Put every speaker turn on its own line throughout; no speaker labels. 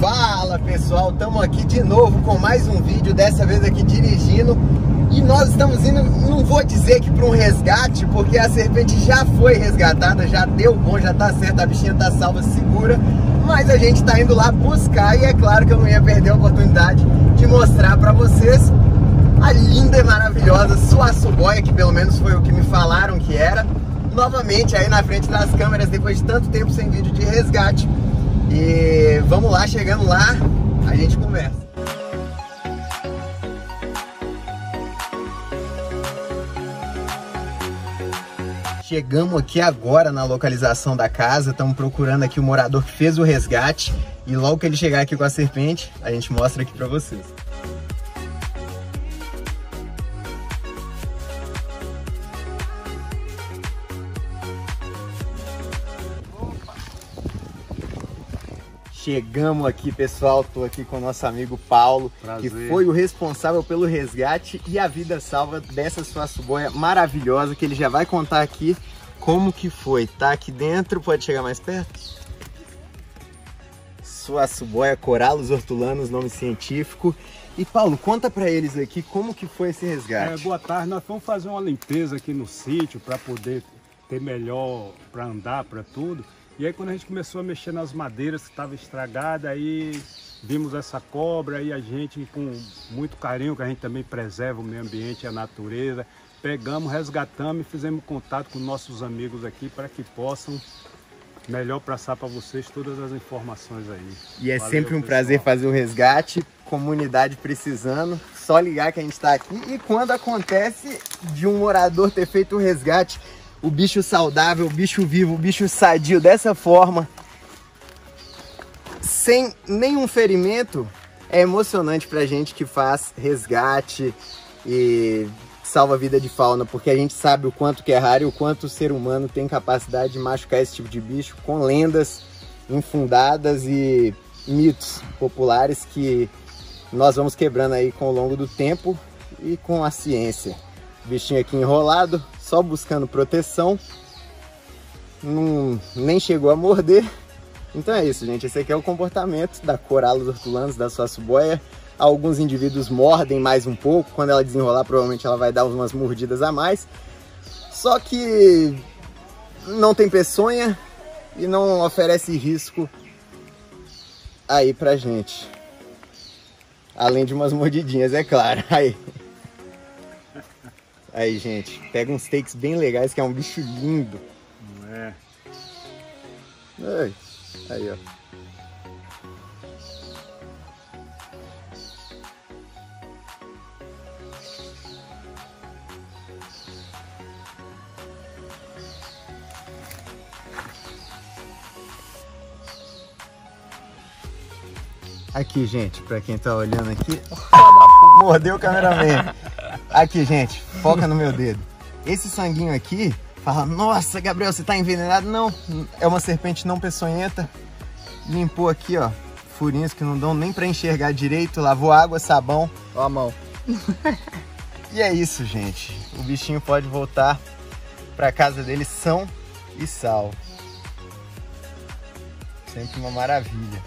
Fala pessoal, estamos aqui de novo com mais um vídeo, dessa vez aqui dirigindo. E nós estamos indo, não vou dizer que para um resgate, porque a serpente já foi resgatada, já deu bom, já tá certo, a bichinha tá salva, segura. Mas a gente tá indo lá buscar e é claro que eu não ia perder a oportunidade de mostrar para vocês a linda e maravilhosa Suaçuboia, que pelo menos foi o que me falaram que era. Novamente aí na frente das câmeras, depois de tanto tempo sem vídeo de resgate. E vamos lá, chegando lá, a gente conversa. Chegamos aqui agora na localização da casa, estamos procurando aqui o morador que fez o resgate. E logo que ele chegar aqui com a serpente, a gente mostra aqui pra vocês. Chegamos aqui, pessoal, tô aqui com o nosso amigo Paulo, Prazer. Que foi o responsável pelo resgate e a vida salva dessa Suaçuboia maravilhosa, que ele já vai contar aqui como que foi. Tá aqui dentro, pode chegar mais perto? Suaçuboia Corallus hortulanos, nome científico. E Paulo, conta pra eles aqui como que foi esse resgate.
Boa tarde, nós fomos fazer uma limpeza aqui no sítio para poder ter melhor para andar, para tudo. E aí quando a gente começou a mexer nas madeiras que estavam estragadas, aí vimos essa cobra e a gente, com muito carinho, que a gente também preserva o meio ambiente e a natureza, pegamos, resgatamos e fizemos contato com nossos amigos aqui para que possam melhor passar para vocês todas as informações aí.
E é
Valeu,
sempre um
pessoal.
prazer fazer o resgate, comunidade precisando, só ligar que a gente está aqui. E quando acontece de um morador ter feito o resgate, o bicho saudável, o bicho vivo, o bicho sadio dessa forma, sem nenhum ferimento, é emocionante pra gente que faz resgate e salva a vida de fauna, porque a gente sabe o quanto que é raro e o quanto o ser humano tem capacidade de machucar esse tipo de bicho com lendas infundadas e mitos populares que nós vamos quebrando aí com o longo do tempo e com a ciência. O bichinho aqui enrolado, só buscando proteção, nem chegou a morder. Então é isso, gente, esse aqui é o comportamento da Corallus hortulanos, da Suaçuboia. Alguns indivíduos mordem mais um pouco, quando ela desenrolar provavelmente ela vai dar umas mordidas a mais. Só que não tem peçonha e não oferece risco aí pra gente. Além de umas mordidinhas, é claro. Aí, gente, pega uns takes bem legais, que é um bicho lindo.
Não é?
Aí, ó. Aqui, gente, pra quem tá olhando aqui... Mordeu o cameraman. Aqui, gente, foca no meu dedo. Esse sanguinho aqui, fala, nossa, Gabriel, você tá envenenado? Não, é uma serpente não peçonhenta. Limpou aqui, ó, furinhos que não dão nem pra enxergar direito. Lavou água, sabão. Ó a mão. E é isso, gente. O bichinho pode voltar pra casa dele são e salvo. Sempre uma maravilha.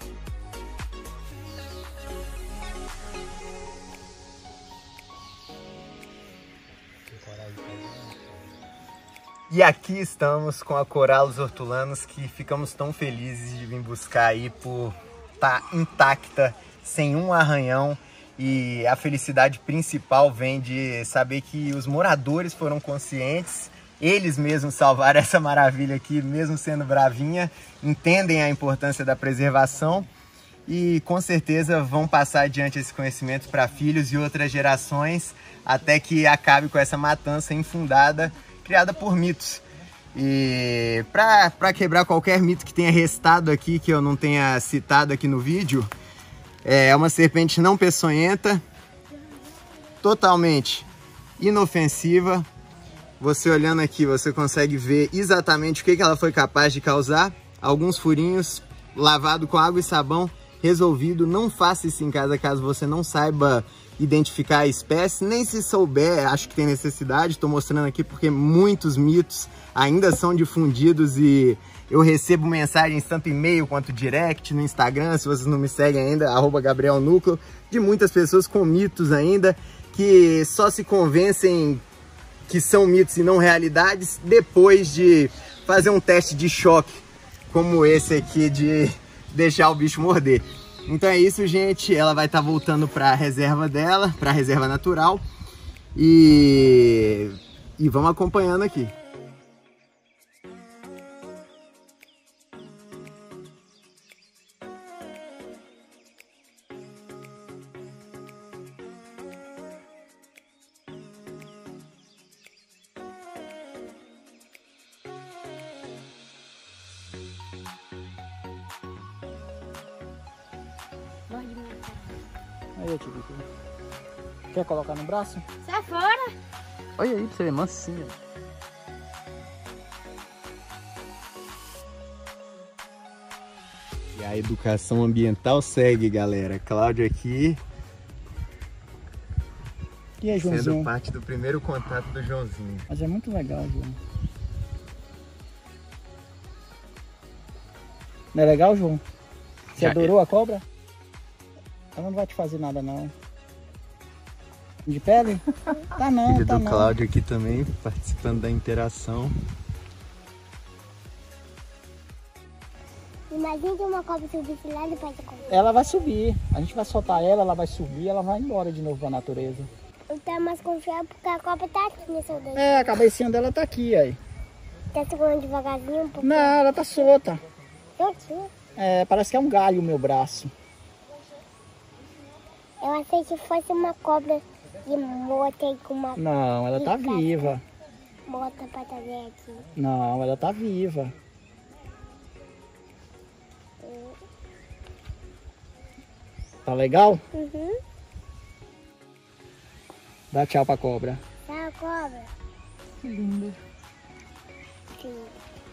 E aqui estamos com a Corallus hortulanos, que ficamos tão felizes de vir buscar aí por estar intacta, sem um arranhão. E a felicidade principal vem de saber que os moradores foram conscientes, eles mesmos salvaram essa maravilha aqui, mesmo sendo bravinha, entendem a importância da preservação e com certeza vão passar adiante esse conhecimento para filhos e outras gerações, até que acabe com essa matança infundada, criada por mitos. E para quebrar qualquer mito que tenha restado aqui, que eu não tenha citado aqui no vídeo, é uma serpente não peçonhenta, totalmente inofensiva. Você olhando aqui, você consegue ver exatamente o que ela foi capaz de causar. Alguns furinhos, lavado com água e sabão, resolvido. Não faça isso em casa caso você não saiba identificar a espécie, nem se souber, acho que tem necessidade. Estou mostrando aqui porque muitos mitos ainda são difundidos e eu recebo mensagens tanto e-mail quanto direct no Instagram, se vocês não me seguem ainda, @GabrielNúcleo, de muitas pessoas com mitos ainda, que só se convencem que são mitos e não realidades depois de fazer um teste de choque, como esse aqui de deixar o bicho morder. Então é isso, gente. Ela vai estar voltando para a reserva dela, para a reserva natural. E vamos acompanhando aqui.
Aí, tio, quer colocar no braço?
Sai fora!
Olha aí pra você ver, mansinha.
E a educação ambiental segue, galera. Cláudio aqui.
E aí, Joãozinho?
Sendo parte do primeiro contato do Joãozinho.
Mas é muito legal, João. Não é legal, João? Você adorou a cobra? Ela não vai te fazer nada, não. De pele? Tá não,
Filho
tá
do
não.
Cláudio aqui também, participando da interação.
Imagina que uma cobra subisse lá depois da cobra.
Ela vai subir. A gente vai soltar ela vai subir, ela vai embora de novo pra natureza.
Eu tô mais confiado porque a cobra tá aqui nessa daí.
É, a cabecinha dela tá aqui, aí.
Tá segurando devagarzinho um pouco.
Não, ela tá solta.
Soltinho.
É, parece que é um galho o meu braço.
Eu achei que fosse uma cobra de morta aí com uma
Não, ela tá viva.
morta pra trazer aqui.
Não, ela tá viva. Tá legal?
Uhum.
Dá tchau pra cobra.
Tá, cobra.
Que linda.
Sim.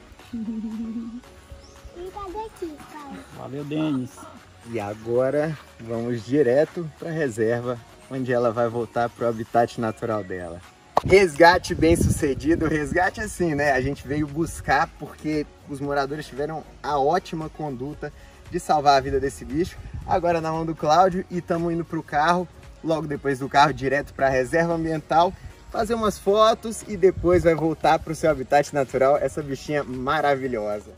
E cadê aqui, pai?
Valeu, Denis.
E agora vamos direto para a reserva, onde ela vai voltar para o habitat natural dela. Resgate bem sucedido, resgate assim, né? A gente veio buscar porque os moradores tiveram a ótima conduta de salvar a vida desse bicho. Agora na mão do Cláudio e estamos indo para o carro, logo depois do carro direto para a reserva ambiental, fazer umas fotos e depois vai voltar para o seu habitat natural, essa bichinha maravilhosa.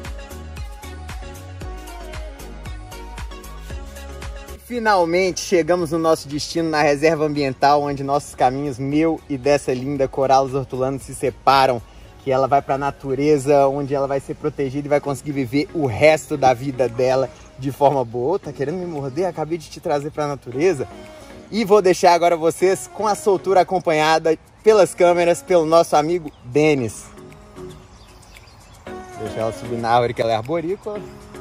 Finalmente chegamos no nosso destino, na reserva ambiental, onde nossos caminhos, meu e dessa linda Corallus hortulanos, se separam. Que ela vai para a natureza, onde ela vai ser protegida e vai conseguir viver o resto da vida dela de forma boa. Tá querendo me morder? Acabei de te trazer para a natureza. E vou deixar agora vocês com a soltura acompanhada pelas câmeras, pelo nosso amigo Denis. Deixa ela subir na árvore, que ela é arborícola.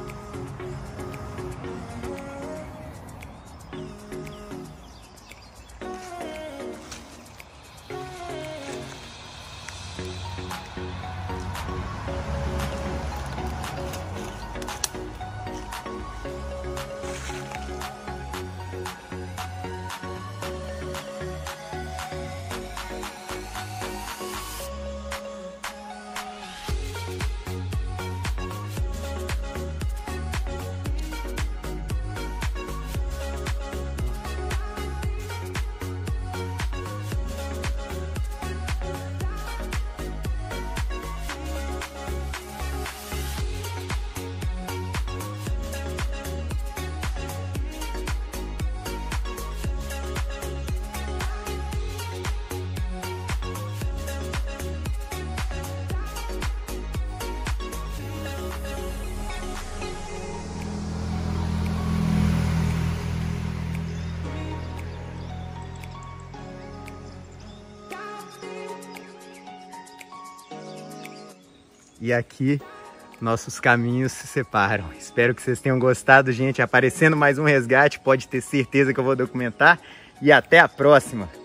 E aqui nossos caminhos se separam. Espero que vocês tenham gostado, gente. Aparecendo mais um resgate, pode ter certeza que eu vou documentar. E até a próxima!